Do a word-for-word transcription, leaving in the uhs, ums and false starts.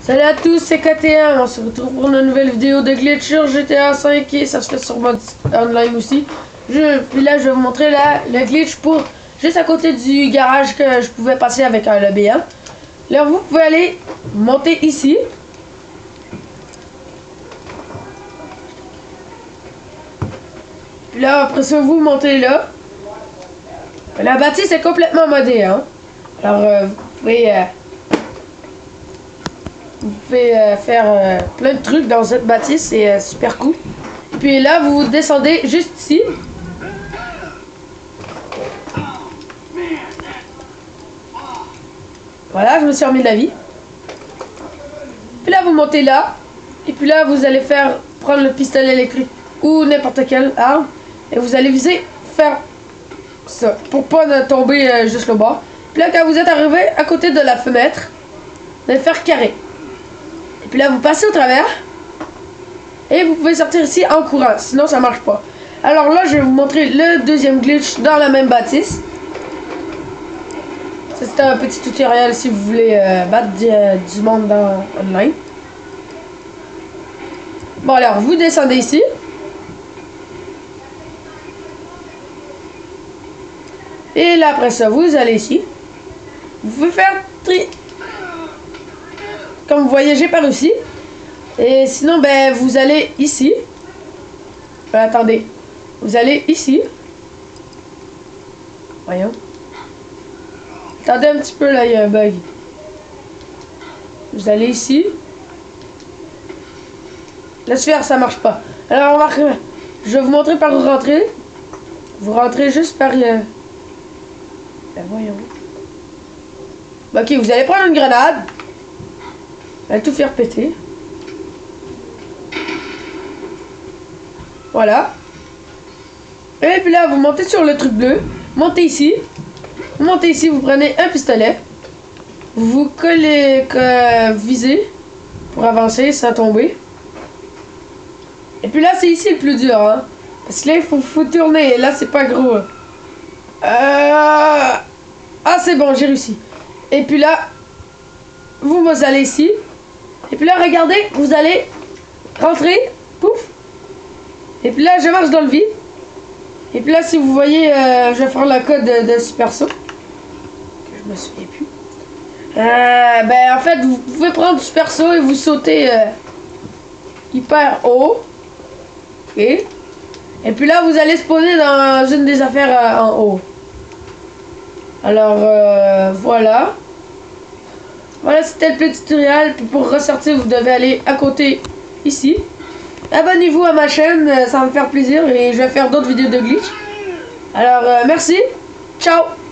Salut à tous, c'est K T M, on se retrouve pour une nouvelle vidéo de glitch sur G T A cinq et ça se fait sur mode online aussi. Je, puis là je vais vous montrer la, le glitch pour juste à côté du garage que je pouvais passer avec un lobby. Hein. Là vous pouvez aller monter ici. Puis là après ça vous montez là. La bâtisse est complètement modée. Hein. Alors euh, vous pouvez... Euh, Vous pouvez euh, faire euh, plein de trucs dans cette bâtisse, c'est euh, super cool. Puis là, vous descendez juste ici. Voilà, je me suis remis de la vie. Puis là, vous montez là. Et puis là, vous allez faire prendre le pistolet électrique ou n'importe quelle arme. Et vous allez viser, faire ça, pour pas tomber euh, juste le bas. Puis là, quand vous êtes arrivé à côté de la fenêtre, vous allez faire carré. Et puis là, vous passez au travers. Et vous pouvez sortir ici en courant. Sinon, ça marche pas. Alors là, je vais vous montrer le deuxième glitch dans la même bâtisse. C'est un petit tutoriel si vous voulez euh, battre du, euh, du monde dans online. Bon, alors, vous descendez ici. Et là, après ça, vous allez ici. Vous pouvez faire tri... Comme vous voyez, j'ai pas réussi. Et sinon, ben, vous allez ici. Ben, attendez. Vous allez ici. Voyons. Attendez un petit peu, là, il y a un bug. Vous allez ici. La sphère, ça marche pas. Alors, on va... Je vais vous montrer par où rentrer. Vous rentrez juste par... Le... Ben, voyons. Ok, vous allez prendre une grenade. Elle va tout faire péter. Voilà. Et puis là, vous montez sur le truc bleu. Montez ici. Vous montez ici, vous prenez un pistolet. Vous vous collez, euh, visez pour avancer sans tomber. Et puis là, c'est ici le plus dur. Hein, parce que là, il faut, faut tourner. Et là, c'est pas gros. Euh... Ah, c'est bon, j'ai réussi. Et puis là, vous, vous allez ici. Et puis là, regardez, vous allez rentrer, pouf. Et puis là, je marche dans le vide. Et puis là, si vous voyez, euh, je vais faire le code de, de Super Saut. Je me souviens plus. Euh, ben, en fait, vous pouvez prendre du Super Saut et vous sautez euh, hyper haut. Et, et puis là, vous allez spawner dans une des affaires euh, en haut. Alors, euh, voilà. Voilà, c'était le petit tutoriel. Puis pour ressortir, vous devez aller à côté, ici. Abonnez-vous à ma chaîne, ça va me faire plaisir. Et je vais faire d'autres vidéos de glitch. Alors, euh, merci. Ciao.